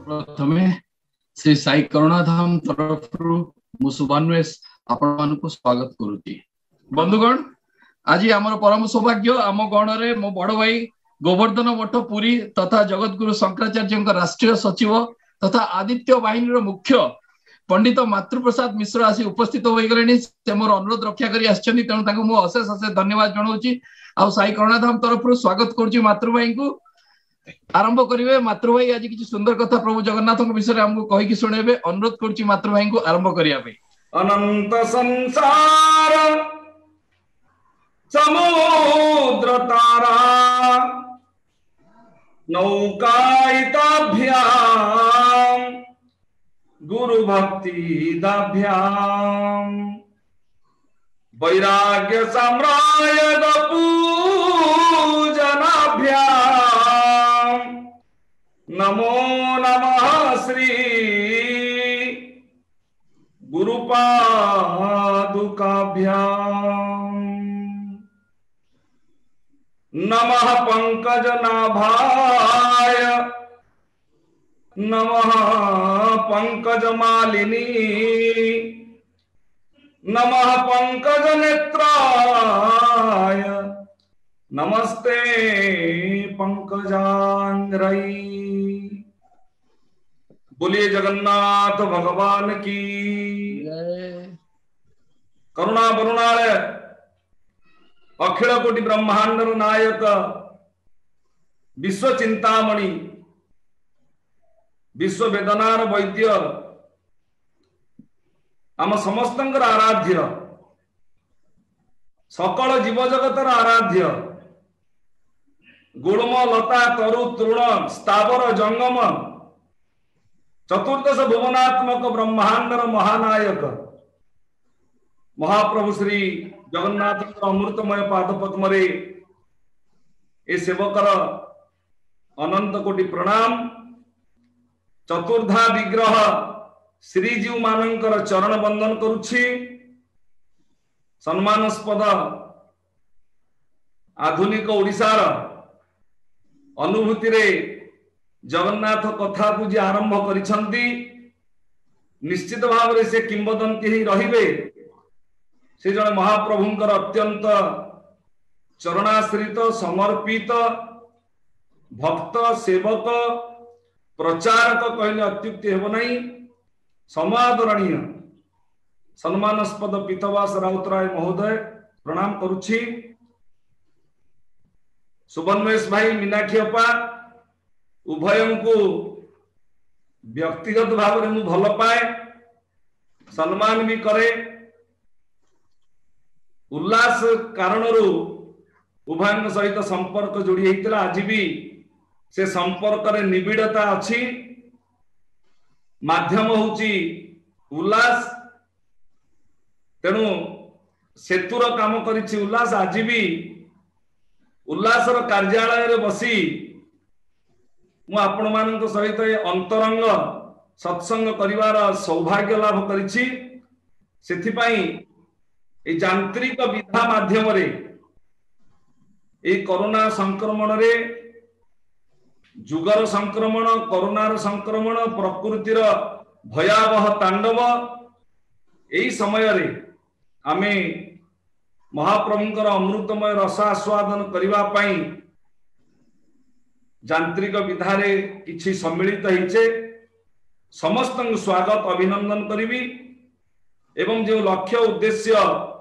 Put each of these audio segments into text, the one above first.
सर्वप्रथमे श्री साई करुणाधाम तरफ मुसुबान्वेश आपण मानक स्वागत करुच्ची। बंधुगण, आज आमर परम सौभाग्य आम गण रे मो बड़ भाई गोवर्धन मठ पुरी तथा जगतगुरु शंकराचार्य राष्ट्रीय सचिव तथा आदित्य बाहिनी मुख्य पंडित मातृप्रसाद मिश्र आसी उपस्थित हो गले। से मोर अनुरोध रक्षा करी आछनी, तेणु ताको मो अशेष अशेष धन्यवाद जनाऊँगी। आ साई करुणाधाम तरफ स्वागत करुच्ची मातृ भाई को। आरंभ करिवे मातृ भाई आज किसी सुंदर कथा प्रभु जगन्नाथ विषय में हमको कहि कि सुनेबे। अनुरोध करुच्ची मातृ भाई को आरंभ करिया पे। अनंत संसार समुद्र तारा नौकायिताभ्याम गुरु भक्ति दाभ्याम वैराग्य साम्रायण पूजनाभ्याम नमो नमः श्री गुरुपादुकाभ्याम नमः पंकजनाभाय नमः पंकजमालिनी नमः पंकजनेत्राय नमस्ते पंकजांग्रई। बोलिए जगन्नाथ भगवान की। करुणा वरुणालय अखिल कोटि ब्रह्मांड नायक विश्व चिंतामणि विश्व वेदनार वैद्य आम समस्तंकर आराध्य सकल जीव जगतर आराध्य गुणम लता तरु तृण स्थावर जंगम चतुर्दश भुवनात्मक ब्रह्मांडर महानायक महाप्रभु श्री जगन्नाथ अमृतमय पादपद्म रे ए सेवकर अनंत कोटि प्रणाम। चतुर्धा विग्रह श्रीजीव मानकर चरण बंदन करुछि। सम्मानस्पद आधुनिक ओडिशार अनुभूति रे जगन्नाथ कथा को जी आरंभ करिसंती निश्चित भाव रे से किंवदंती ही रहिबे। से जने महाप्रभुंकर अत्यंत चरणाश्रित समर्पित भक्त सेवक प्रचारक कहले अत्युक्ति हेब नहीं। समादरणीय सम्मानस्पद पीतवास राउतराय महोदय प्रणाम करुछि। सुबन्वेश भाई मीनाक्षी अपा उभयं को व्यक्तिगत भाव में मु भल पाए, सम्मान भी करे। उल्लास कारणरू उभय सहित संपर्क जोड़ी होता। आज भी से संपर्क रे निबिड़ता अच्छी। माध्यम होची उल्लास, तेणु सेतुर काम करिछि उल्लास। आज भी उल्लासर कार्यालय रे बसी मु आपण मानक सहित अंतरंग सत्संग करिवार सौभाग्य लाभ करिछि। सेथिपाई ए यांत्रिक विधा माध्यम रे ए कोरोना संक्रमण रे जुगर संक्रमण कोरोनार संक्रमण प्रकृतिर भयावह तांडव एही समय रे आमे महाप्रभुंकर अमृतमय रसास्वादन करिवा पाई यांत्रिक विधारे किछि सम्मिलित होइछे। समस्त स्वागत अभिनंदन करिवि एवं जो लक्ष्य उद्देश्य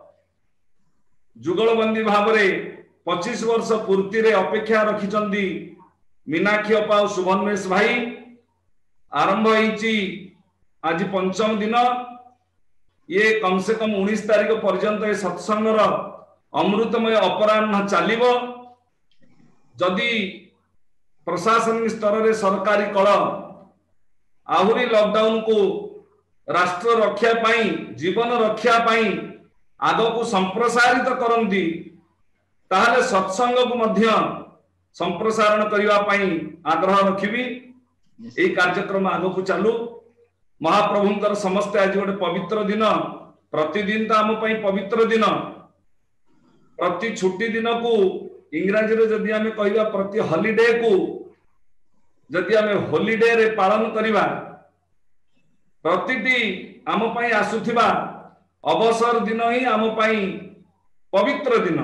जुगलबंदी भाव रे 25 वर्ष पूर्ति रे अपेक्षा रखिचंदी मीनाक्षी अपा और सुबन्वेश भाई। आरंभ होइछि आज पंचम दिन। ये कम से कम 19 तारीख पर्यंत ए सत्संगर अमृतमय अपराह्न चलिबो। जदि प्रशासन स्तर रे सरकारी कल आहुरी लॉकडाउन को राष्ट्र रक्षा पाई जीवन रक्षा पाई आग को संप्रसारित करंती ताहले सत्संग को मध्य संप्रसारण करिवा पाई आग्रह रखिबी। ए कार्यक्रम आग को चालू। महाप्रभुंकर समस्त आज गोटे पवित्र दिन। प्रतिदिन तो आम पवित्र दिन, प्रति छुट्टी दिन को इंग्राजी रे जदि आमे कहबा प्रति हॉलिडे को जदि आमे हॉलिडे रे पालन करिबा प्रतिटी आम पई आसुथिबा अवसर दिन ही आम पई पवित्र दिन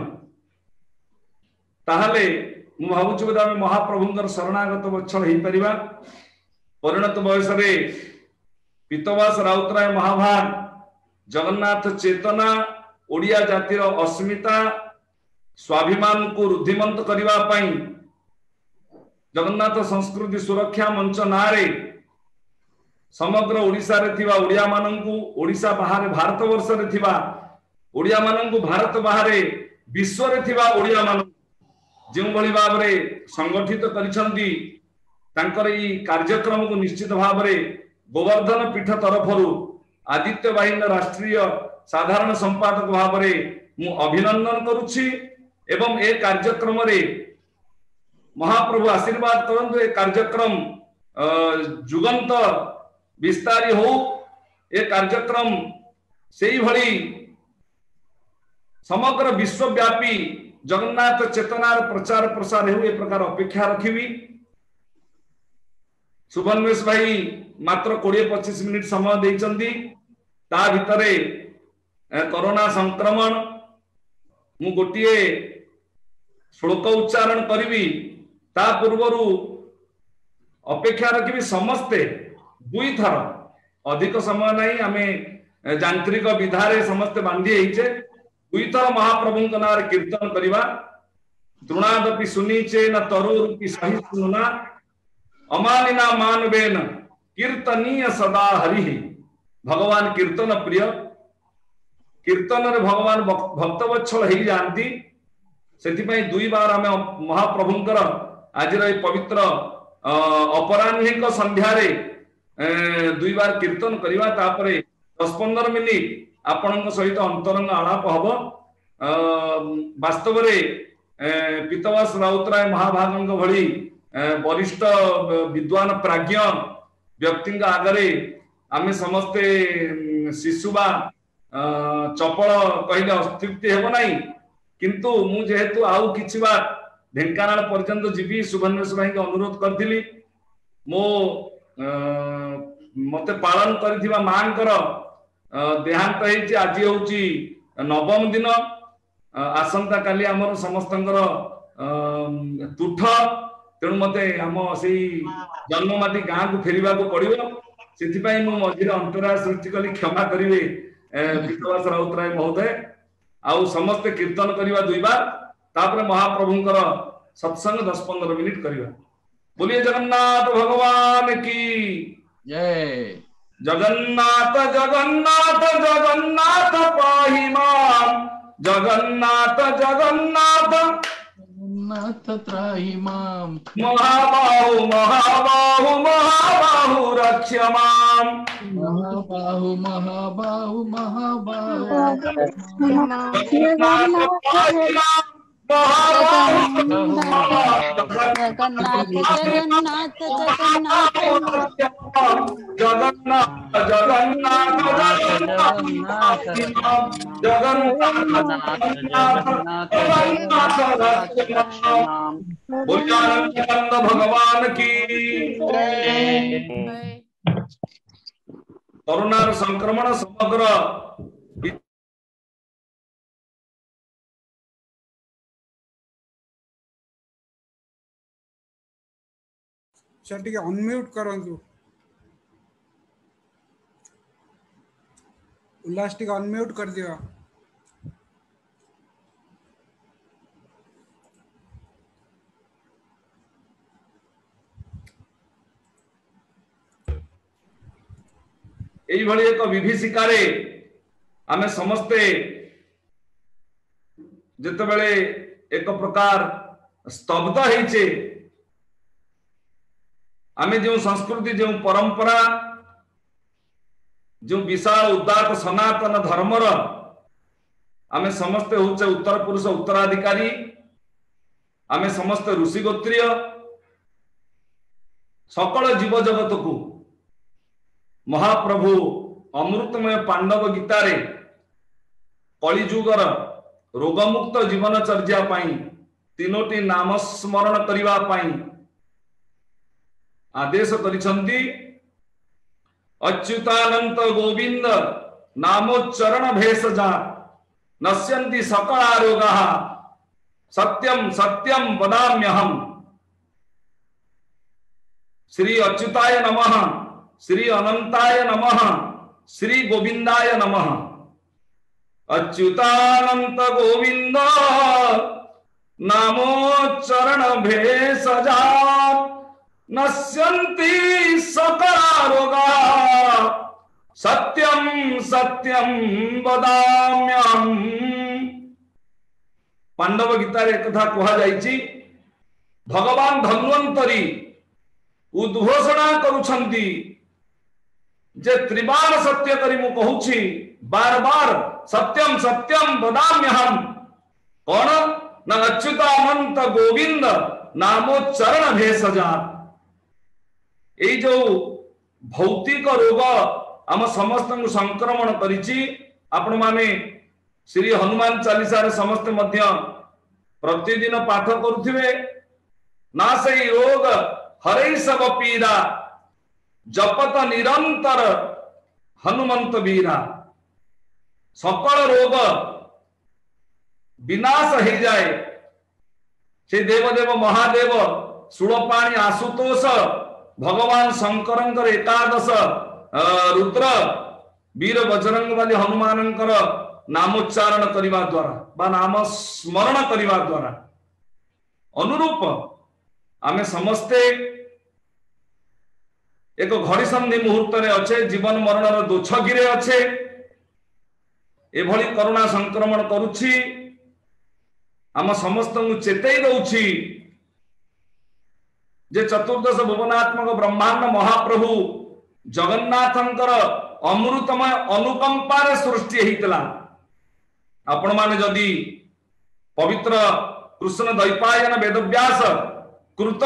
ताहले मु भाबुछु बोधे आमे महाप्रभुंकर शरणागत वत्सल हेई परिबा। परिणत बयस रे पीतवास राउतराय महाभाग जगन्नाथ चेतना ओडिया जातिर अस्मिता स्वाभिमान को रुद्धिमंत करिबा पई जगन्नाथ संस्कृति सुरक्षा मंच नारे समग्र ओडिशा रे थिबा ओडिया माननकु ओडिशा बाहर भारत वर्ष रे थिबा ओडिया माननकु भारत बाहर विश्व रे थिबा ओडिया मानन जो भली भाव रे संगठित करिसंती तांकर ई कार्यक्रम को निश्चित भाव रे गोवर्धन पीठ तरफरु आदित्य वाहिनी राष्ट्रीय साधारण संपादक भाव रे मु अभिनंदन करूछि एवं ए कार्यक्रम रे महाप्रभु आशीर्वाद करंतु ए कार्यक्रम जुगंत विस्तारी हो ए कार्यक्रम सेही भली समग्र विश्वव्यापी जगन्नाथ चेतनार प्रचार प्रसार हो ए प्रकार अपेक्षा रखिबी। सुभन्वेश भाई मात्र 20-25 मिनिट समय देइचंती ता भितरे कोरोना संक्रमण मु गोटिए श्लोक उच्चारण करिबी ता पूर्वरु अपेक्षा रखिबी समस्ते दुई थर अधिक समय नहीं आमे यांत्रिक विधारे समस्त बांधी हेइचे दुई थर महाप्रभु का नाम कीर्तन करिबा। तृणादपि सुनीचे न तरुरूपी सही सुनुना अमानिना मानवेन कीर्तनीय सदा हरि। भगवान कीर्तन प्रिय कीर्तन रे भगवान भक्तवत्सल हेई जानती सेति दुई बार आमे महाप्रभुंकर आज पवित्र अपराह्निक संध्यारे दुई बार कीर्तन करिबा तापरे 10-15 मिनिट आपनक सहित अंतरंग आलाप हब। वास्तव रे पीतवास राउतराय महाभागंक भली वरिष्ठ विद्वान प्राज्ञ व्यक्ति आगरे आमे समस्ते शिशुबा चपल कहले अस्तित्व हेब नाही किंतु मु जेहेतु आउ किछि बार ढेंकानाल पर्यंत जीवी सुभन्वेश भाई के अनुरोध करथिली मो मते पालन करथिबा मांकर देहांत हेछि आज होछि नवम दिन आसंता काली हमर समस्तंकर तुठ तेणु मते हम से जन्ममाटी गाँ को फेरिबा को पड़िबो सेति मु मझिरे अंतरा सृष्टि कली क्षमा करिवे पीतवास राउतराय महोदय आउ समस्त कीर्तन करिबा दुई बार तापर महाप्रभुंकर सत्संग 10-15 मिनिट करिबा। बोलिए जगन्नाथ भगवान की जय। जगन्नाथ जगन्नाथ जगन्नाथ पाहि माम जगन्नाथ जगन्नाथ जगन्नाथ त्राहि माम महाबाहु महाबाहु महाबाहु रक्ष माम महाबाहु महाबाहु महाबाहु जगन्नाथ जगन्नाथ जगन्नाथ जगन्नाथ जगन्नाथ भगवान की कोरोना संक्रमण समग्र सर टिके अनम्यूट करंतु उल्लास टिके अनम्यूट कर दियो। एई भली एक विभीषिकारे आमे समस्ते जते बेले एक प्रकार स्तब्ध हेइचे आमे जो संस्कृति जो परंपरा जो विशाल उदात्त सनातन धर्मर आमे समस्ते होचे उत्तर पुरुष उत्तराधिकारी आमे समस्त ऋषि गोत्रीय सकल जीव जगत को महाप्रभु अमृतमय पांडव गीतारे कलिजुगर रोगमुक्त जीवनचर्या पाई तीनोटी नाम स्मरण करिवा पाई आदेश करिसंती अच्युतानंत गोविंद नामोच्चरण भेषजा नश्यन्ति सकला रोगाः सत्यम सत्यम वदाम्यहम्। श्री अच्युताय नमः, श्री अनंताय नमः, श्री गोविंदाय नमः। अच्युतानंत गोविंद नामोच्चरण भेषजा नश्यन्ति सकला रोगाः सत्यम सत्यम वदाम्यहम्। पांडव गीतार एक कथा कहा जाइछि, भगवान धन्वंतरी उद्घोषणा करुछंती जे त्रिबार सत्य करी मु कहूछि, बार बार सत्यम सत्यम वदाम्यहम्। कौन न अच्युतानंत गोविंद नामोच्चरण भेषजा। एई जो भौतिक रोग आम समस्त संक्रमण करिछि, आपण माने श्री हनुमान चालीसा रे समस्त मध्य प्रतिदिन पाठ करुथिबे। ना सेई रोग हरै सब पीरा जपत निरंतर हनुमंत वीरा। सकल रोग विनाश हो जाए। से देवदेव महादेव सुड़पाणी आशुतोष भगवान शंकर एकादश रुद्र वीर बजरंग बाली हनुमानंकर नामोच्चारण करिवा द्वारा बा नाम स्मरण करिवा द्वारा अनुरूप आमे समस्ते एक घड़ी संधि मुहूर्त रे अच्छे, जीवन मरणर दोछगिरे अच्छे। एभली करुणा संक्रमण करुछि, आम समस्त चेतई दउछि जे चतुर्दश भुवनात्मक ब्रह्मांड महाप्रभु जगन्नाथंकर अमृतमय अनुकंपार सृष्टि हेतिला। आपण माने जदि पवित्र कृष्ण द्वैपायन वेदव्यास कृत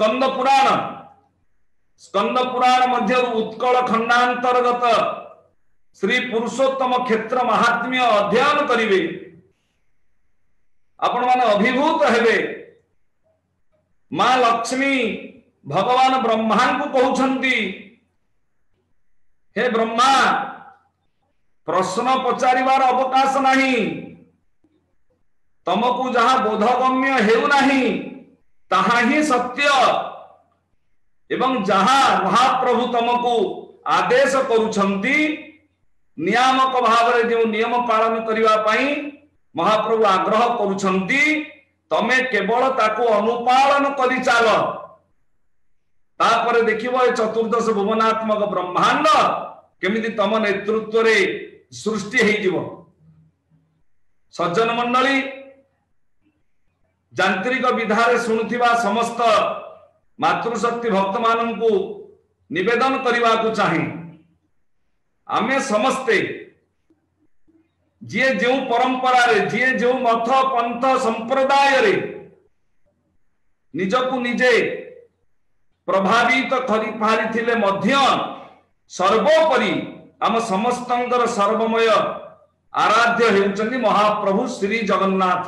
स्कंद पुराण मध्य उत्कल खंडांतर्गत श्री पुरुषोत्तम क्षेत्र महात्म्य अध्ययन करिवे, आपण माने अभिभूत हेबे। मां लक्ष्मी भगवान ब्रह्मा को कहउछंती, हे ब्रह्मा प्रश्न पचारिबार अवकाश नहीं, तमको जहां बोधगम्य हेउ नहीं ताहा ही सत्य, एवं जहां महाप्रभु तमको आदेश करुछंती नियामक भाव रे जो नियम पालन करिवा पई महाप्रभु आग्रह करुछंती, तमे केवल ताको अनुपालन करि चाल। तापर देखिबो चतुर्दश भुवनात्मक ब्रह्मांड केमिति तम नेतृत्व रे सृष्टि हेइ जिवो। सज्जन मंडली, यांत्रिक विधारे सुनुथिबा समस्त मातृशक्ति भक्त माननकु निवेदन करिवा को चाहे, आमे समस्ते जे जो परंपरा रे जे जो मथ पंथ संप्रदाय रे निजकु निजे प्रभावित करि पारिथिले मध्य सर्वोपरि आम समस्तंकर सर्वमय आराध्य हेउचंदी महाप्रभु श्री जगन्नाथ।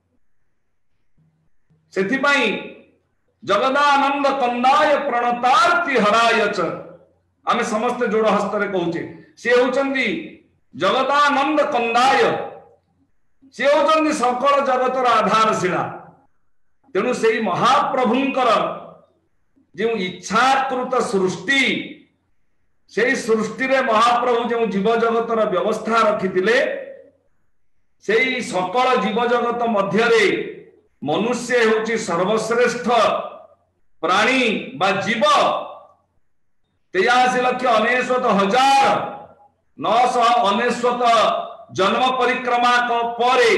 सेथिपाई जगदानंद कंदाय प्रणतार्ति हराय च आमे समस्त जोड़ हस्त रे कहूचे, से होचंदी जगदानंद कंदाय, से होचंदी सकल जगतर आधारशिला। तेणु सेई महाप्रभुंकर जो इच्छाकृत सृष्टि, से सृष्टि रे महाप्रभु जो जीव जगतर व्यवस्था रखिथिले, सेई सकल जीव जगत मध्य रे मनुष्य होची सर्वश्रेष्ठ प्राणी बा जीव। 83,69,999 जन्म परिक्रमा परे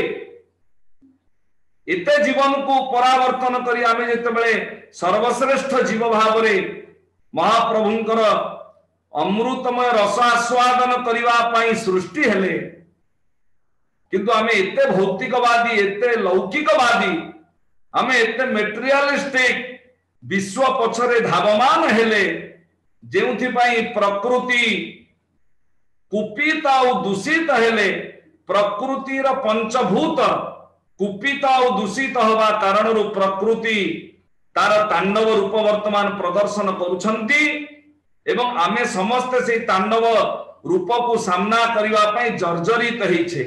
एते जीवन को परावर्तन करी आमे जेतेबेले सर्वश्रेष्ठ जीव भाव रे महाप्रभुंकर अमृतमय रस आस्वादन करिवा पई सृष्टि हेले, किंतु आमे एते भौतिकवादी, एते लौकिकवादी, आमे एते मेटेरियलिस्टिक विश्व पछरे धावमान हेले, जेउथि पई प्रकृति कुपित और दूषित हेले। प्रकृतिर पंचभूत कुपित और दूषित हवा कारण प्रकृति तार तांडव रूप वर्तमान प्रदर्शन करुछंती एवं आमे समस्त से तांडव रूप को सामना करिवा पई जर्जरित हेछे।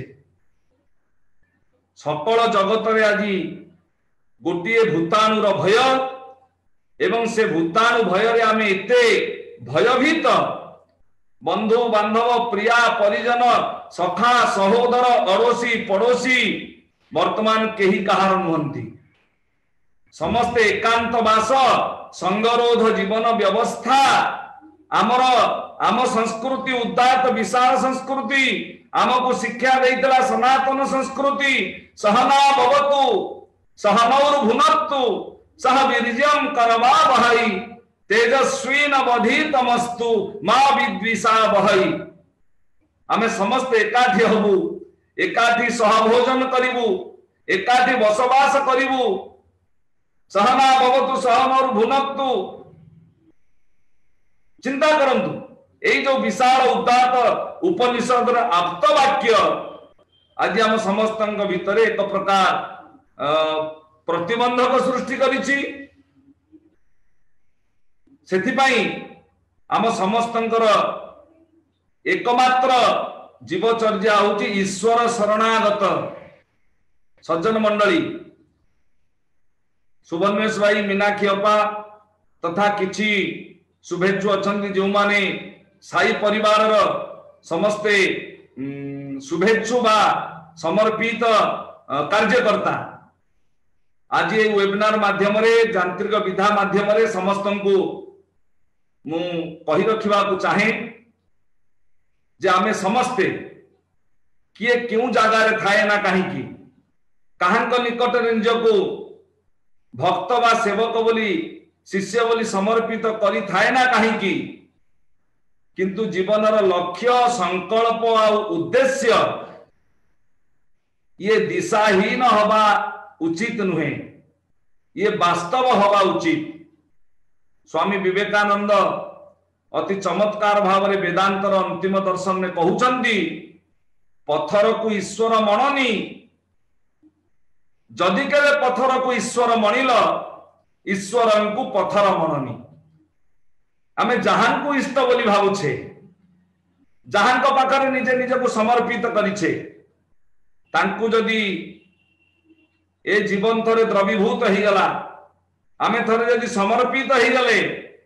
सकल जगत रे आज गोटे भूताणुर भय एवं से भूताणु भय रे आमे एते भयभीत बंधु बांधव प्रिया परिजन सखा सहोदर अड़ोसी पड़ोसी वर्तमान केही कहार नुहंती समस्ते एकांत वास संगरोध जीवन व्यवस्था आमर आम संस्कृति उदात्त विशाल संस्कृति आमको शिक्षा देइतला सनातन संस्कृति सहना भवतु सहनौर भुनक्तु सह वीर्यं करवावहै तेजस्वी नवधीतमस्तु मा विद्विषावहै। आमे समस्त एकाठी हबु एकाठी सहभोजन करिबु एकाठी बसवास करिबु सहना भवतु सहनौर भुनक्तु। चिंता करंतु एई जो विशाल उदात्त उपनिषद आप्त वाक्य आज आम समस्तंक भितरे एक प्रकार प्रतिबंधक सृष्टि करिछि। सेथिपाई आम समस्तंकर एकमात्र जीवचर्या होची ईश्वर शरणागत। सज्जन मंडली सुभन्वेश भाई मीनाक्षी अपा तथा किछि शुभेच्छु अछंती जो माने साई परिवार समस्ते शुभेच्छु बा समर्पित कार्यकर्ता आज ये वेबिनार माध्यम रे यांत्रिक विधा माध्यम रे समस्त को मु कहि रखिबा को चाहे जे आमे समस्ते किए क्यों जगह रे थाए ना कहीं की काहंक निकट निज को भक्त बा सेवक बोली शिष्य बोली समर्पित करी थाए ना कहीं की किंतु जीवनर लक्ष्य संकल्प और उद्देश्य ये दिशाहीन हवा उचित नुहे ये वास्तव हवा उचित। स्वामी विवेकानंद अति चमत्कार भाव में वेदांतर अंतिम दर्शन में कहउचंदी पत्थर को ईश्वर मणनी जदि केले पत्थर को ईश्वर मणिल ईश्वर को पत्थर मणनी। आमे जहां को इष्ट बोली भावुछे जहां को पाखरे निजे निजे को समर्पित करिछे तांकु जदि ए जीवन थरे द्रवीभूत ही गला आमे थरे जदि समर्पित ही गले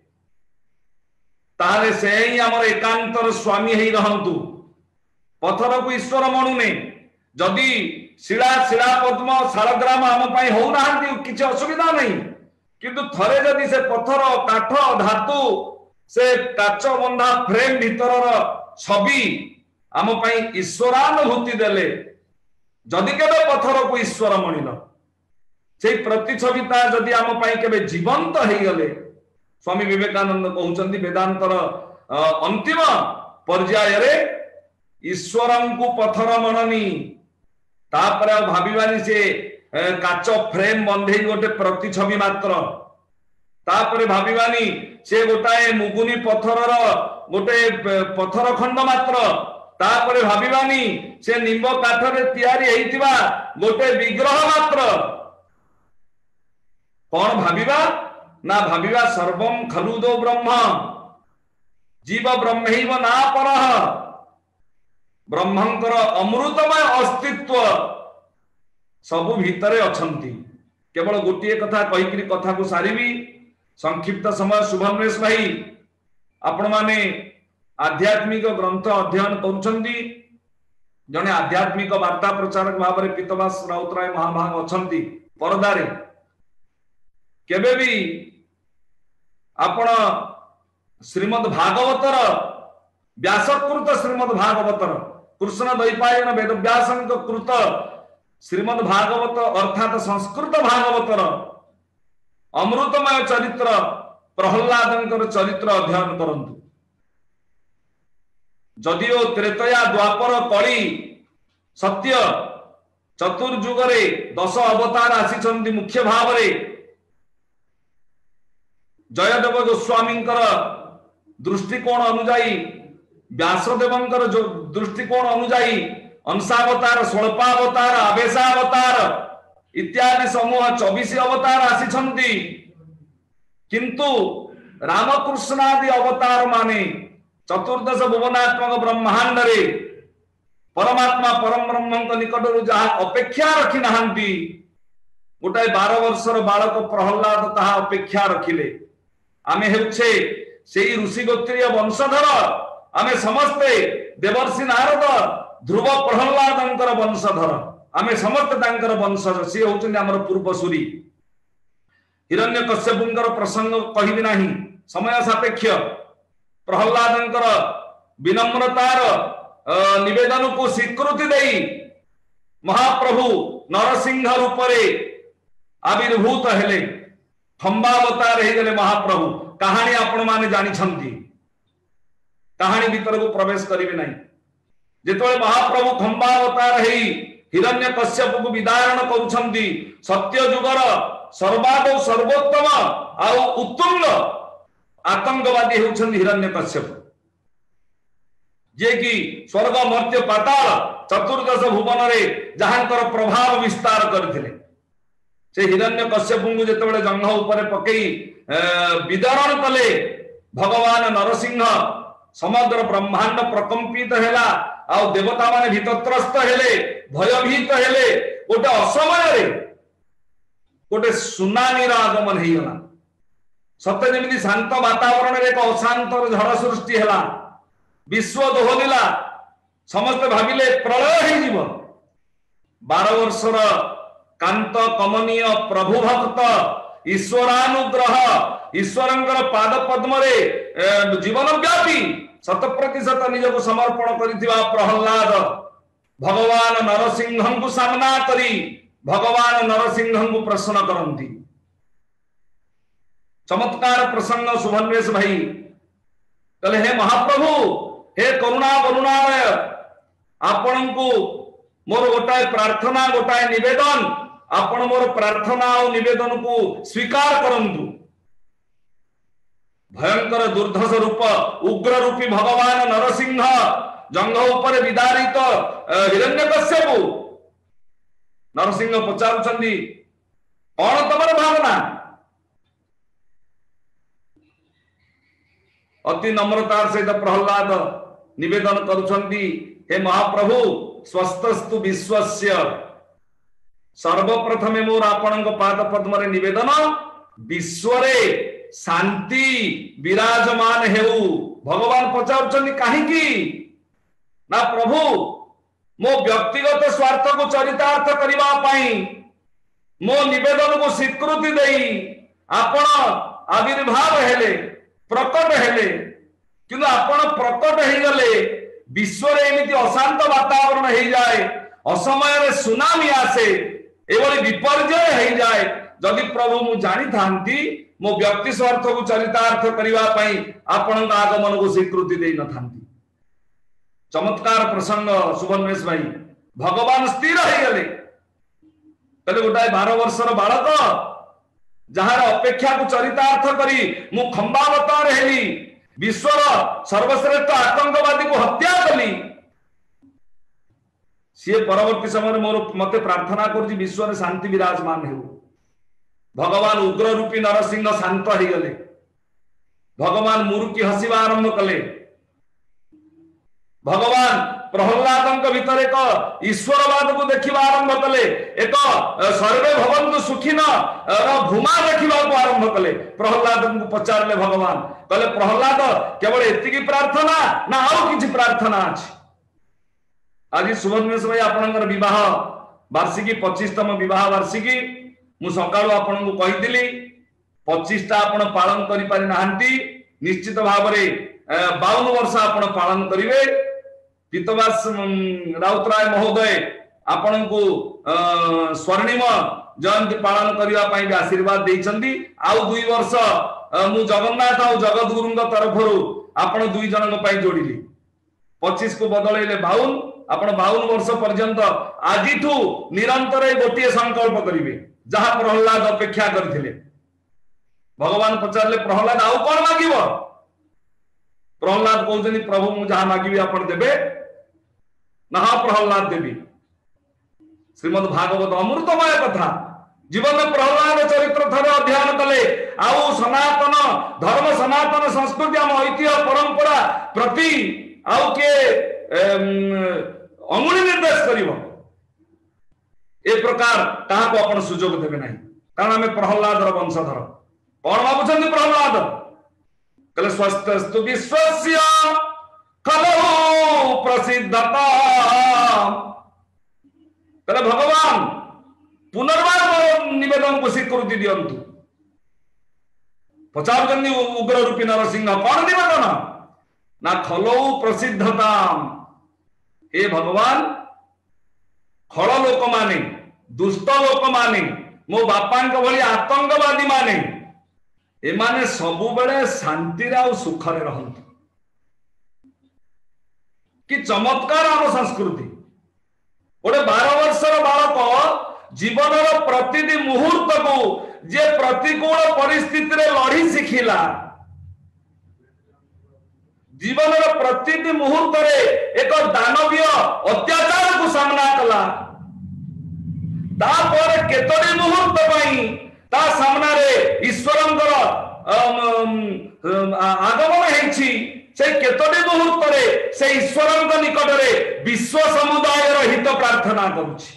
ताले से ही हमर एकांतर स्वामी ही रहंतु। पत्थर को ईश्वर मणुने जदि शिला शिला पद्म शालग्राम आम पाई हो नाहंती किछि असुविधा नहीं किंतु थरे जदि से पत्थर काठ धातु से काच बंधा फ्रेम भीतर छवि आम पाई ईश्वरानुभूति देले जदि केबे पत्थर को ईश्वर मणिल से प्रतिछविता जदि आम पाई केबे जीवंत हो गले स्वामी विवेकानंद कहउचंदी वेदांतर अंतिम पर्याय रे ईश्वरं को पत्थर मणनी तापर भाबिबानी से काच फ्रेम बंधे गोटे प्रतिछवि मात्र तापर भाबिबानी से गोटाए मुगुनी पत्थर गोटे पत्थर खंड मात्र तापर भाबिबानी से निंब काठ रे तैयारी हेइतिबा गोटे विग्रह मात्र कौन भाबिबा ना भाबिबा सर्वम खलुदो ब्रह्म जीव ब्रह्मैव ना परः ब्रह्मंकर अमृतमय अस्तित्व सबु भितरे अछंती। केवल गोटे कथा कहिकरी कथा को सारिबी संक्षिप्त समय शुभन्वेश भाई आपण माने आध्यात्मिक ग्रंथ अध्ययन करुछंती जने आध्यात्मिक वार्ता प्रचारक भाव में पीतवास राउतराय महाभाग अछंती परदारे केबे भी आपण श्रीमद् भागवतर व्यासकृत श्रीमद् भागवतर कृष्ण द्वैपायन वेद व्यासंक कृत श्रीमद् भागवत अर्थात संस्कृत भागवतर अमृतमय चरित्र प्रहल्लादंकर चरित्र अध्ययन करंतु। जदिओ त्रेतया द्वापर कली सत्य चतुर्जुगरे 10 अवतार आसीचंती मुख्य भाव रे जयदेव गोस्वामींकर दृष्टिकोण अनुजाई व्यासदेवंकर जो दृष्टिकोण अनुजाई अंशावतार स्वल्पावतार आवेशावतार इत्यादि समूह 24 अवतार आसीचंती किंतु रामकृष्णादि अवतार माने चतुर्दश भुवनात्मक ब्रह्मांड रे परमात्मा परम ब्रह्म निकट जहा अपेक्षा रखी नहांती गोटाए 12 वर्षर बालक प्रहलाद ताहा अपेक्षा रखिले। आमे हेउछे सेई ऋषि गोत्रीय वंशधर, आमे समस्ते देवर्षि नारद ध्रुव प्रहलादंकर वंशधर, आमे समस्त तांकर वंशज। सी होउछन हमर पूर्वसूरी। हिरण्यकश्यपुंकर प्रसंग कहिबि नाही, समय सापेक्ष। प्रहलादंकर विनम्रतार निवेदन को स्वीकृति देई महाप्रभु नरसिंह रूप रे आविर्भूत हेले, खंबावतार हे गले महाप्रभु। कहानी आपण माने जानि छंती, कहानी भीतर को प्रवेश करिवे नाही। जेतोळे महाप्रभु खंबावतार हेई हिरण्यकश्यप को विदारण करूछंती, सत्य जुगर सर्वादौ सर्वोत्तम आउ उत्तुंग आतंकवादी हेउछंती हिरण्यकश्यप, जे कि स्वर्ग मर्त्य पाताल चतुर्दश भुवन रे जहांकर प्रभाव विस्तार करथिले। से हिरण्यकश्यप को जेतेबेले जंघ ऊपर पकई विदारण कले, भगवान नरसिंह समग्र ब्रह्मांड प्रकंपित हेला, आउ देवता माने भीतत्रस्त हेले, भयभीत हेले। गोटे असमय रे गोटे सुनामीर आगमन हेगला। सत्य जेमिति शांत वातावरण रे एक अशांत झड़ सृष्टि हेला, विश्व दोहलिला, समस्त भाविले प्रलय हे जीव। 12 वर्षर कांत कमनीय प्रभु भक्त ईश्वरानुग्रह ईश्वरंकर पाद पद्म रे जीवन व्यापी 100% निज को समर्पण करिथिबा प्रहलाद भगवान नरसिंह को सामना करी भगवान नरसिंह को प्रश्न करंती। चमत्कार प्रसंग सुभन्वेश भाई कहले, हे महाप्रभु, हे करुणा करुणामय, आपण को मोर गोटाए प्रार्थना गोटाए निवेदन, आपण मोर प्रार्थना और निवेदन को स्वीकार करंतु। भयंकर दुर्धस रूप उग्र रूपी भगवान नरसिंह जंघ ऊपर विदारित हिरण्यकश्यप नरसिंह पचारुचंदी, कौन तमर भावना? अति नम्रतार सहित प्रहलाद निवेदन करुछंती, हे महाप्रभु, स्वस्थस्तु विश्वस्य। सर्वप्रथमे मोर आपणक पाद पद्म रे निवेदन, विश्वरे शांति विराजमान हेउ। भगवान पचारुचंदी काहीकि ना प्रभु, मो व्यक्तिगत स्वार्थ को चरितार्थ करिबा पई मो निवेदन को स्वीकृति देई आपण आविर्भाव हेले, प्रकट हेले, किंतु आपण प्रकट हे गले विश्व रे एमिति अशांत वातावरण हे जाए, असमय रे सुनामी आसे, एवली विपर्जय हे जाए। जदि प्रभु मु जानि थांती मो व्यक्ति स्वार्थ को चरितार्थ करिवा पई आपण आगमन को स्वीकृति देई न थांती। चमत्कार प्रसंग सुभन्वेश भाई, भगवान स्थिर हे गले। तले गोटाए 12 वर्षर बालक जहार अपेक्षा को चरितार्थ करी मु खंबावतार हेली, विश्वर सर्वश्रेष्ठ आतंकवादी को हत्या कली। सी परवर्ती समय मोर मते प्रार्थना करुछि विश्व रे शांति विराजमान हेउ। भगवान उग्र रूपी नरसिंह शांत हे गले, भगवान मुरुकी हसिबा आरंभ कले। भगवान प्रहलादंक भीतर एक ईश्वरवाद को देखिबा आरंभ कले, एक सर्वे भवन्तु सुखिन भूमा देखिबा को आरंभ कले। प्रहलाद को पचारले भगवान, कहले प्रहलाद केवल एतिकी प्रार्थना ना आउ किछि प्रार्थना अछि? आज सुभन्वेश भाई आपनकर विवाह वार्षिकी 25तम विवाह वार्षिकी मु सकाळु आपन को कहिदिली 25टा आपण पालन करि पारि नाहंती। निश्चित भाव रे 52 वर्ष आपण पालन करिवे। पीतवास राउतराय महोदय आपण को स्वर्णिम जयंती पालन करिवा पई भी आशीर्वाद देइछंती। आउ 2 वर्ष मु जगन्नाथ और जगतगुरुଙ୍କ तरफरु आपण 2 जनक पई जोडिली। 25 को बदलैले 52, आपण 52 वर्ष पर्यंत आजिठू निरंतर गोटे संकल्प करिवे जहा प्रहलाद अपेक्षा करथिले। भगवान पचारले प्रहलाद आउ कोन मागिबो? प्रहलाद कहउछनी प्रभु मु जहा मागिबी आपण देबे ना? प्रहलाद देबी। श्रीमद् भागवत अमृतमय कथा जीवन में प्रहलाद चरित्र थे अध्ययन कले आउ सनातन धर्म सनातन संस्कृति आम ऐतिह्य परंपरा प्रति आउ के अंगुली निर्देश करिवो ए प्रकार ताहाको अपन सुजोग देबे नाही कारण आमे प्रहलादर वंशधर कौन भाबुछन्ति प्रहलाद कले स्वस्तस्तु विश्वस्य खलु प्रसिद्धता कले भगवान पुनर्बार निवेदन को स्वीकृति दियंतु पचारुचंदी उग्र रूपी नरसिंह कौन निवेदन ना खलौ प्रसिद्धता हे भगवान खल लोक माने दुष्ट लोक माने मो बापा भली आतंकवादी माने एमाने सबु बेले शांति रे सुख रे रहंतु कि चमत्कार आम संस्कृति गोटे 12 वर्षर बालक जीवन प्रतिदि मुहूर्त को जे प्रतिकूल परिस्थिति रे लड़ी शिखिला जीवन प्रतिदि मुहूर्त रे एक दानवीय अत्याचार को सामना कला तापर केतोटी मुहूर्त पई ता सामना रे ईश्वरंकर आगमन हेछि से केतोटी मुहूर्त रे से ईश्वरंक निकट रे विश्व समुदाय रो हित प्रार्थना करूछि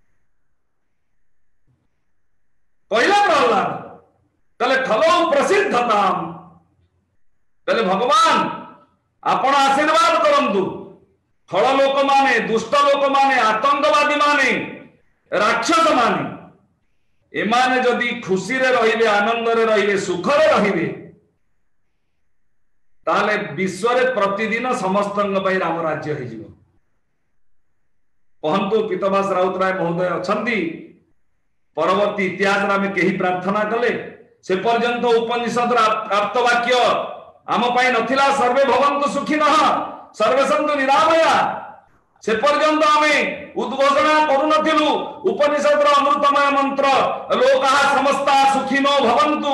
कहला प्रहलाद कले खलौ प्रसिद्धता कले भगवान आपण आशीर्वाद करंतु खल लोक माने दुष्ट लोक माने आतंकवादी माने राक्षस माने एमाने जदि खुशी रे रहिबे आनंद रे रहिबे सुख रे रहिबे ताले विश्व रे प्रतिदिन समस्तंग पई राम राज्य हे जिवो कहंतु पीतवास राउतराय महोदय अछंती परवर्ती इतिहास में कहीं प्रार्थना कले से पर्यंत उपनिषद प्राप्त वाक्य आम पाई नथिला सर्वे भवन्तु सुखिनः सर्वे सन्तु निरामया से पर्यंत आमे उद्घोषणा करू नथिलु उपनिषद रो अमृतमय मंत्र लोकाः समस्ता सुखिनो भवन्तु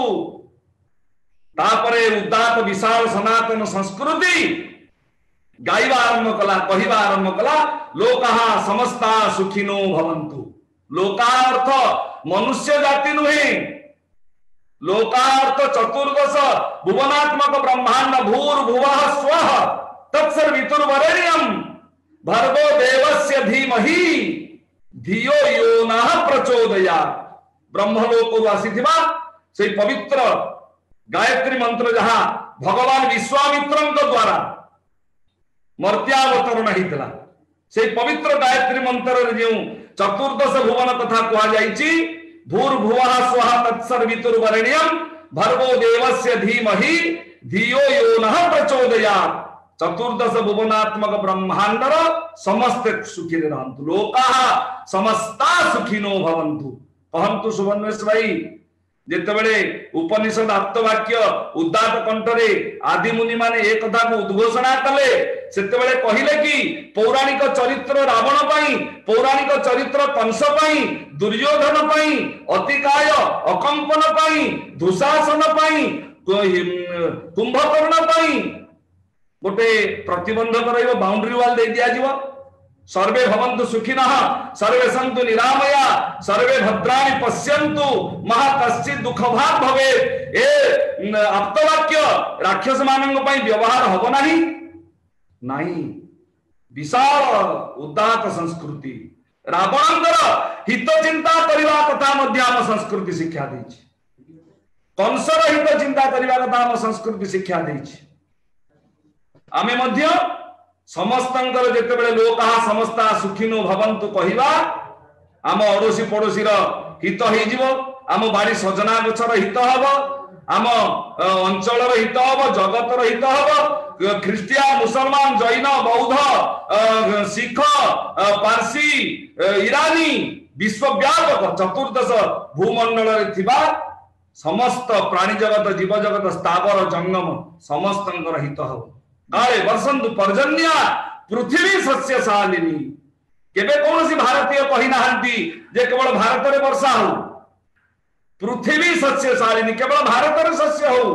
तापरे उदात्त विशाल सनातन संस्कृति गाइबा आरंभ कला कहिबा आरंभ कला लोकाः समस्ता सुखिनो भवन्तु लोकार्थ मनुष्य जाति नुहे लोकार्थ चतुर्दश भुवनात्मक ब्रह्मांड भूर्भुवः स्वः तत्सर्वितुर्वरेण्यं भर्गो देवस्य धीमहि धियो यो नः प्रचोदयात् ब्रह्मलोक आसीथिबा से पवित्र गायत्री मंत्र जहां भगवान विश्वामित्रंक द्वारा मर्त्यावतरण हितला से पवित्र गायत्री मंत्र रे जो चतुर्दश भुवन कथा कहा जाइछि भूर्भुवः स्वः तत्सर्वितुर्वरेण्यं भर्गो देवस्य धीमहि धियो यो नः प्रचोदयात् चतुर्दश भुवनात्मक ब्रह्मांडर समस्त सुखी रहंतु लोकाः समस्ता सुखिनो भवन्तु कहंतु सुवन्वेश भाई जेतेबेले उपनिषद आप्तवाक्य उदात्त कंठरे आदि मुनि माने एक कथा को उद्घोषणा कले सेतेबेले कहिले कि पौराणिक चरित्र रावण पई पौराणिक चरित्र कंस पई दुर्योधन पई अतिकाय अकंपन पई दुशासन पई कुंभकर्ण पई गोटे प्रतिबंधक रहिबो बाउंड्री वाल दे दिया जीव सर्वे भवन्तु सुखिनः सर्वे सन्तु निरामया सर्वे भद्राणि पश्यन्तु महा कश्चित् दुःखभाग् भवेत् ए आप्तवाक्य राक्षस मानक पई व्यवहार हबो नाही नाही विशाल उदात्त संस्कृति रावणंकर हित चिंता करबा कथा मध्य आम संस्कृति शिक्षा देछि कंसर हित चिंता करबा कथा आम संस्कृति शिक्षा देछि आमे मध्य समस्तंकर जेतेबेले लोकाः समस्ता सुखिनो भवन्तु कहिबा आम अड़ोसी पड़ोसी हित हो जिवो आम बाड़ी सजना गछर हित हबो आम अंचल हित हबो जगतर हित हबो ख्रिस्टियान मुसलमान जैन बौद्ध सिख पारसी ईरानी विश्वव्यापक चतुर्दश भूमंडल रे थिबा समस्त प्राणी जगत जीव जगत स्थावर जंगम समस्तंकर हित हबो काले वर्षंतु पर्जन्या पृथ्वी सस्यशालिनी केबे कोनसी भारतीय कहि नाहंती जे केवल भारत रे वर्षा हो पृथ्वी सस्यशालिनी केवल भारत रे सस्य हो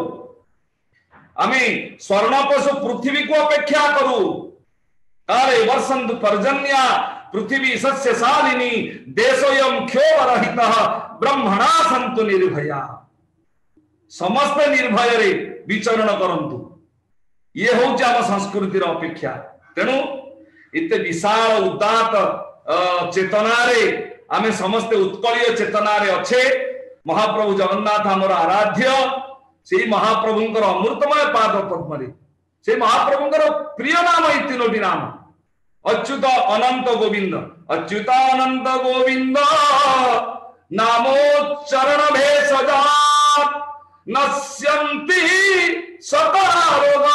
आमे स्वर्णपशु पृथ्वी को अपेक्षा करू काले वर्षंतु पर्जन्या पृथ्वी सस्यशालिनी देशोयम क्षोभरहितः ब्रह्मणा सन्तु निर्भया समस्त निर्भय रे विचरण करंतु ये होउची आम संस्कृतिर अपेक्षा तेणु इते विशाल उदात चेतना रे आमे समस्त उत्कलीय चेतना रे अच्छे महाप्रभु जगन्नाथ आमर आराध्य से महाप्रभुंकर अमृतमय पाद पद्म रे से महाप्रभुंकर प्रिय नाम ई तीनोटी नाम अच्युत अनंत गोविंद अच्युत अनंत गोविंद नामोच्चरण भेषजा नश्यन्ति सतारोगा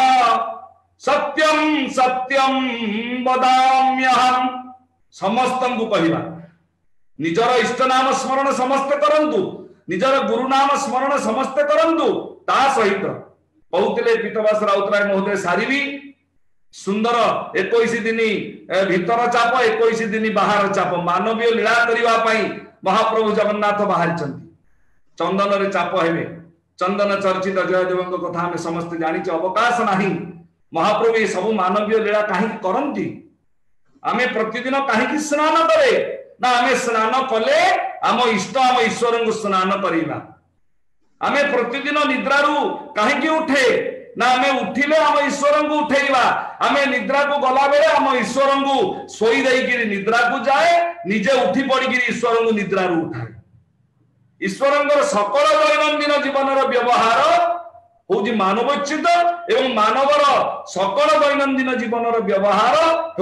सत्यम सत्यम वदाम्यहम समस्त को कहवा निजर इष्ट नाम स्मरण समस्त करंतु निजर गुरु नाम स्मरण समस्त करंतु ता सहित कहते पीतवास राउतराय महोदय सारिवी सुंदर 21 दिन भीतर चाप 21 दिन बाहर चाप मानवीय लीला करने महाप्रभु जगन्नाथ बाहरी चंदन रे चाप हेबे चंदन चर्चित जयदेव कथा आम समस्त जानी अवकाश नहीं महाप्रभु ये सब मानवीय लीला कहीं करती आमे प्रतिदिन कहीं स्नान करे ना आमे स्नान कले आम इष्ट आम ईश्वर को स्नान करवा आमे प्रतिदिन निद्रारू कहीं उठे ना आमे उठिले आम ईश्वर को उठेवा आमे निद्रा को गला बेले आम ईश्वर को सोई देकी निद्रा को जाए निजे उठी पड़ी ईश्वर को निद्रारू उठाए ईश्वर सकल दैनंदिन जीवन व्यवहार हूँ मानवोचित एवं मानवर सकल दैनंदिन जीवन व्यवहार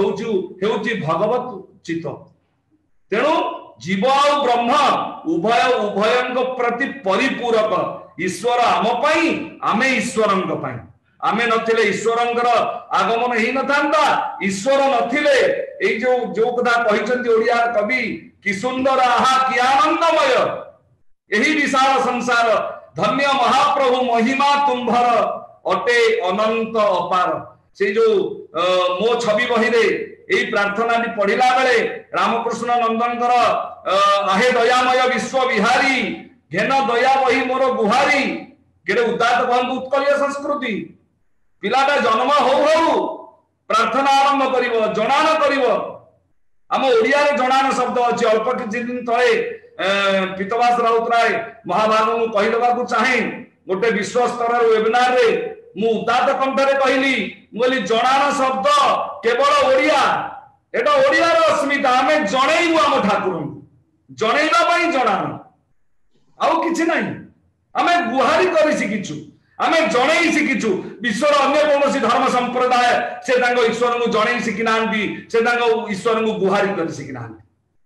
भगवत चित तेणु जीव आ ब्रह्म उभय उभय प्रति परिपूरक ईश्वर आम आमे ईश्वर आमे नथिले ईश्वर आगमन ही न था ईश्वर नथिले जो कथा कहते ओडिया कवि कि सुंदर आहा कि आनंदमय यही विशाल संसार धन्य महाप्रभु महिमा तुम्भर अटे अनंत अपार से जो मो छवि बही रे यही प्रार्थना पढ़िला बेले रामकृष्ण नंदनकर आहे दयामय विश्व विहारी घेन दया बही मोर गुहारी केडे उदात बंधु उत्कलीय संस्कृति पिलाटा जन्म हो प्रार्थना आरंभ करिवो जनान करिवो आम ओडिया रे जनान शब्द अछि अल्प किछि दिन तळे पीतवास राउतराय महाभाग को कहीदेवा चाहे गोटे विश्व स्तर वेबिनार रे मु उदात कंठरे कहली बोली जनान शब्द केवल ओडिया एटा ओडिया रो अस्मिता आमे जणेइबु आम ठाकुर जणेइबा पई जनान आउ किछि नाही आमे गुहारी करि सिकिछु आमे जणेइ सिकिछु विश्वर अन्य कोनोसी धर्म संप्रदाय से तांको ईश्वर को जणेइ सिकिनांती से तांको ईश्वर को गुहारी करि सिकिनांती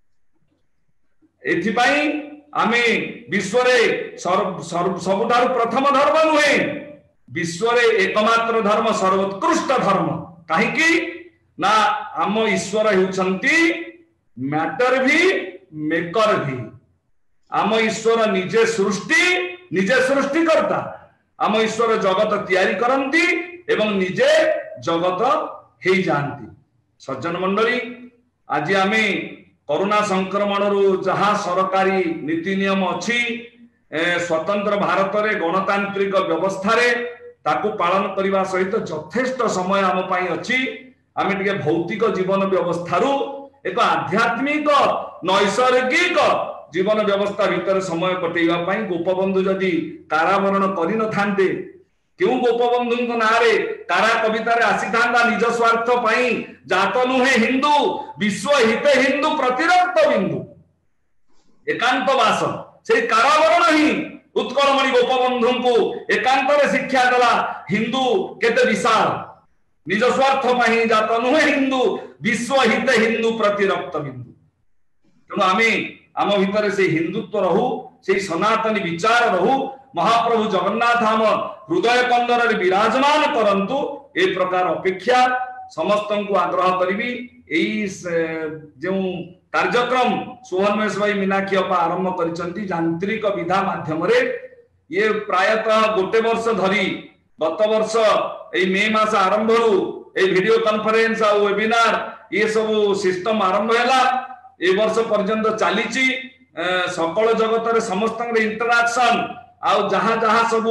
एथिपाई आमे विश्वरे सबुठारु प्रथम धर्म नुहे विश्वरे एकमात्र धर्म सर्वोत्कृष्ट धर्म कहीं ना आम ईश्वर होउछंती मैटर भी मेकर भी आम ईश्वर निजे सृष्टि करता आम ईश्वर जगत तैयारी करंती एवं निजे जगत हे जानती सज्जन मंडली आज आमे कोरोना संक्रमण रु जहाँ सरकारी नीति नियम अच्छी स्वतंत्र भारत रे गणतांत्रिक व्यवस्था रे ताकू पालन करने सहित यथेष्ट समय आम पाई अच्छी आमे टिके भौतिक जीवन व्यवस्था रु एक आध्यात्मिक नैसर्गिक जीवन व्यवस्था भीतर समय कटेगा पाई गोपबंधु जदि कारावरण करि न थांते क्यों गोपबंधु ना रे कारा कविता रे आसी था निज स्वार्थ पाई जात नुहे हिंदू विश्व हिते हिंदू प्रतिरक्त बिंदु एकांत वास से कारावरण ही उत्कलमणि गोपबंधु को एकांत रे शिक्षा देला हिंदू केते विशाल निज स्वार्थ पाई जात नुहे हिंदू विश्व हिते हिंदू प्रतिरक्त बिंदु तेणु आमे आम भितर से हिंदुत्व रहू से सनातनी विचार रहू महाप्रभु जगन्नाथ आम हृदय कंदर रे विराजमान करंतु ए प्रकार अपेक्षा समस्त को आग्रह करी जो कार्यक्रम सुहनमेश भाई मीनाक्षी अपा आरंभ करिसंती यांत्रिक विधा माध्यम रे ये प्रायतः गोटे वर्ष धरी गत वर्ष ए मे मास आरंभ रु ए वीडियो कॉन्फ्रेंस आ वेबिनार ये सब सिस्टम आरंभ हैला ए वर्ष पर्यंत चलीची सकल जगत रे समस्त इंटरैक्शन आउ जहाँ जहाँ सब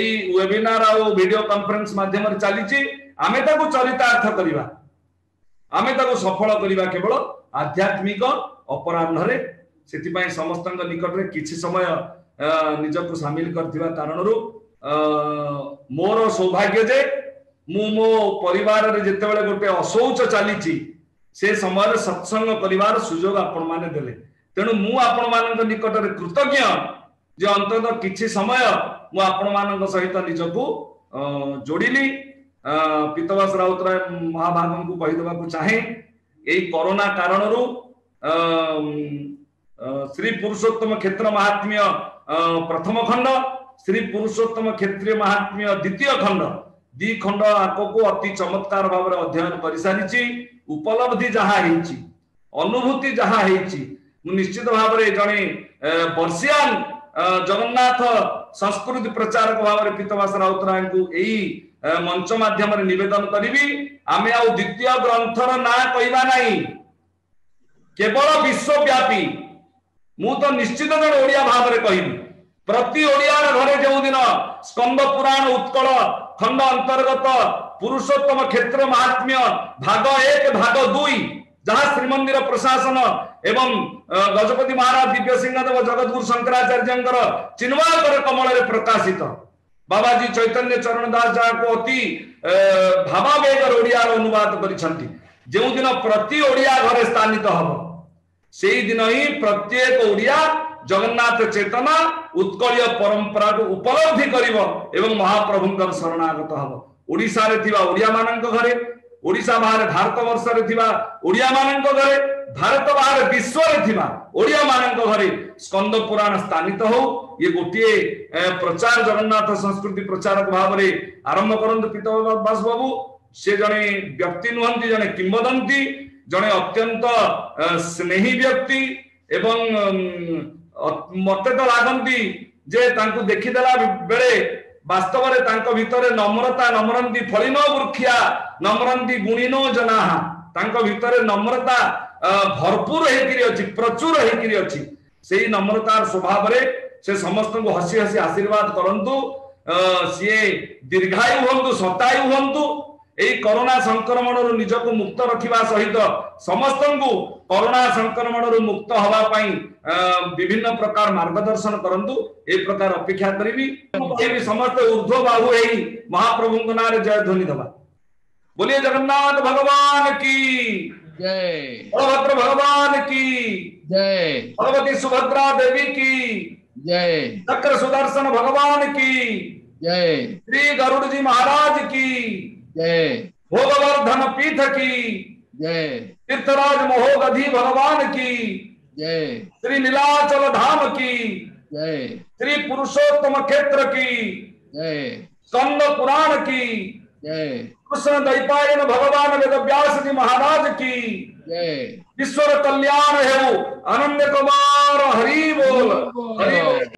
वेबिनार आ वीडियो कॉन्फ्रेंस माध्यम रे चलीची आमे ताकू चरितार्थ करिवा आमे ताको सफल करिबा केवल आध्यात्मिक अपराह्न रे सेति समस्त निकट रे किछि समय निजको शामिल करथिबा कारणरू मोर सौभाग्य जे मो परिवार रे जेतेबेले गोटे असौच चलीची से समय सत्संग करिवार सुजोग आपण माने देले तेणु मु आपण मानक निकट रे कृतज्ञ जे अंतत किछि समय मु आपण मानक सहित निजको जोड़िली। पीतवास राउतराय महाभागन को कहि देबा को चाहे एई कोरोना कारणरू श्री पुरुषोत्तम क्षेत्र महात्म्य प्रथम खंड श्री पुरुषोत्तम क्षेत्रीय महात्म्य द्वितीय खंड दी खंड आको को अति चमत्कार भाव में अध्ययन कर सारी उपलब्धि जहाँ हेची अनुभूति जहाँ हेची निश्चित भाव में जड़े वर्षियान जगन्नाथ संस्कृति प्रचारक भाव में पीतवास राउतराय को यही मंच माध्यम निवेदन करी आमे आ द्वितीय ग्रंथर ना कहवा नहीं केवल विश्वव्यापी मु तो निश्चित जन ओडिया भाव में कहबी प्रति ओडियार घरे जो दिन स्कंद पुराण उत्कल खंड अंतर्गत पुरुषोत्तम क्षेत्र महात्म्य भाग 1 भाग 2 जहाँ श्रीमंदिर प्रशासन एवं गजपति महाराज दिव्य सिंहदेव जगतगुरु शंकराचार्य चिन्वाकर कमल प्रकाशित बाबाजी चैतन्य चरण दास जहाँ को अति भावावेगर ओडियार अनुवाद करिसंती जो दिन प्रति ओडिया घरे स्थानित हम से दिन ही प्रत्येक ओडिया जगन्नाथ चेतना उत्कलीय परंपरा को उपलब्धि करिवो एवं महाप्रभुंकर शरणागत हब ओडिशा रे थिबा ओडिया मानक घरे ओडिशा बाहर भारत वर्ष रे थिबा ओडिया मानक घरे भारत बाहर विश्व रे थिबा ओडिया मानक घरे स्कंद पुराण स्थानित हो ये गोटे प्रचार जगन्नाथ संस्कृति प्रचारक भाव में आरंभ करंत पीतवास बाबू से जने व्यक्ति नुहंती जने किंवदंती जने अत्यंत स्नेही व्यक्ति एवं मते तो लागंती जे तांको देखिदेला बेले वास्तव रे तांको भितरे नम्रता नम्रंती फलिनो वृक्षिया नम्रंती गुणिनो जनाहा तांको भितरे नम्रता भरपूर हेकिरी अछि प्रचुर हेकिरी अछि सेही नम्रतार स्वभाव रे से समस्त को हसी हसी आशीर्वाद करंतु सीए दीर्घायु हंतु शतायु हंतु एई कोरोना संक्रमण रु निजको मुक्त रखिबा सहित समस्त को कोरोना संक्रमण रु मुक्त हवा पई विभिन्न प्रकार मार्गदर्शन करंतु ए प्रकार अपेक्षा करिवि ए समस्त ऊर्ध्व बाहु एई महाप्रभु को नारे जय ध्वनि दबा बोलिए जगन्नाथ भगवान की जय बलभद्र भगवान की जय भगवती सुभद्रा देवी की जय चक्र सुदर्शन भगवान की जय श्री गरुड़ जी महाराज की जय भोगवर्धन पीठ की जय तीर्थराज महोगधी भगवान की जय श्री नीलाचल धाम की जय श्री पुरुषोत्तम क्षेत्र की जय स्कंद पुराण की जय कृष्ण दैपायन भगवान वेद व्यास जी महाराज की जय ईश्वर कल्याण हेउ आनंद कुमार हरि बोल हरि बोल।